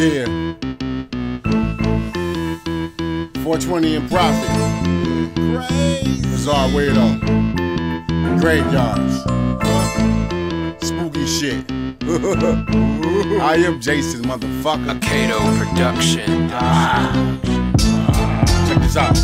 Yeah. 420 and Profit. Crazy. Bizarre Weirdo. Graveyards. Spooky shit. I am Jason, motherfucker. Kato Production. Check this out.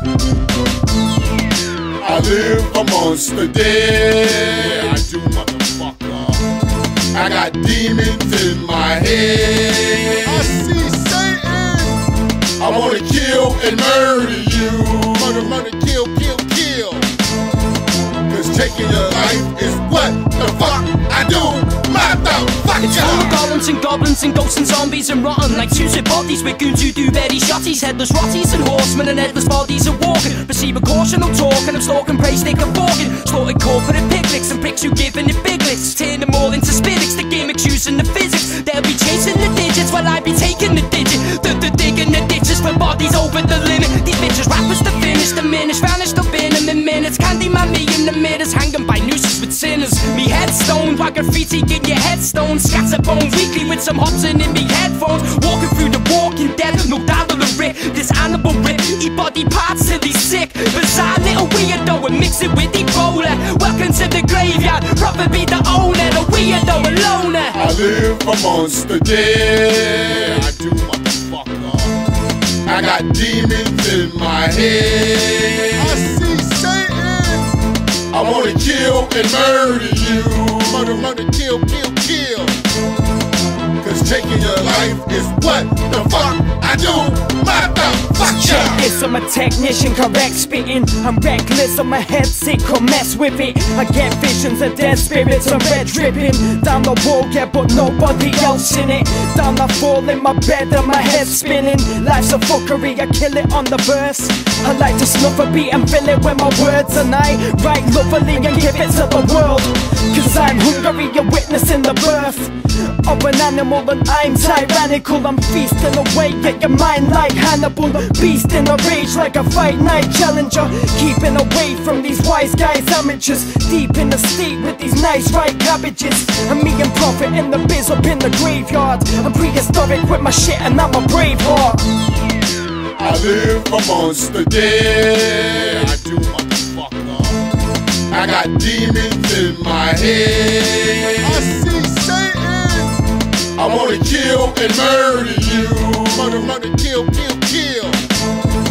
I live amongst the dead. Yeah, I do, motherfucker. I got demons in my head. I see Satan. I wanna kill and murder you. Murder, kill, kill, kill. Cause taking your life is what the fuck I do. It's full of goblins and ghosts and zombies and rotten like Tuesday bodies with goons who do very shotties, headless rotties and horsemen and headless bodies are walking. Receive a caution, I'm talking, I'm stalking, prey, stick and forking. Slaughtered corporate piglets and pricks who giving it biglets. Turn them all into spirits, the gimmicks using the physics. They'll be chasing the digits while I be taking the digit. The digging the ditches for bodies over the limit. These bitches rappers to finish, diminish, vanished up in them in minutes. Candyman me in the mirrors, hanging by nooses with sinners. Me headstone, while graffiti in your headstone. Scatter bones weekly with some Hobson in me headphones. Walking through the walking dead, no doubt of the rip. This animal rip, eat body parts till he's sick. Bizarre little weirdo and mix it with Ebola. Welcome to the graveyard, probably the owner, the weirdo, a loner. I live amongst the dead. I do, motherfucker. I got demons in my head. I see Satan. I wanna kill and murder you. Murder, kill, kill, kill. Cause taking your life is what the fuck I do. Check this, I'm a technician, correct spitting. I'm reckless, I'm a head sick, come mess with it. I get visions of dead spirits, I'm red dripping. Down the wall, yeah, but nobody else in it. Down I fall in my bed and my head spinning. Life's a fuckery, I kill it on the verse. I like to snuff a beat and fill it with my words. And I write lovely and give it to the world. Cause I'm hungry, you're witnessing the birth of an animal and I'm tyrannical. I'm feasting away at your mind like Hannibal. A beast in a rage like a fight night challenger. Keeping away from these wise guys, amateurs. Deep in the state with these nice ripe cabbages. And me and Prophet in the biz up in the graveyard. I'm prehistoric with my shit and I'm a brave heart. I live amongst the dead. I do, motherfucker. I got demons in my head. I see Satan. I wanna kill and murder you. Murder, kill, kill, kill.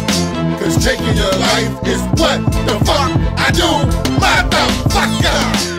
Cause taking your life is what the fuck I do, motherfucker.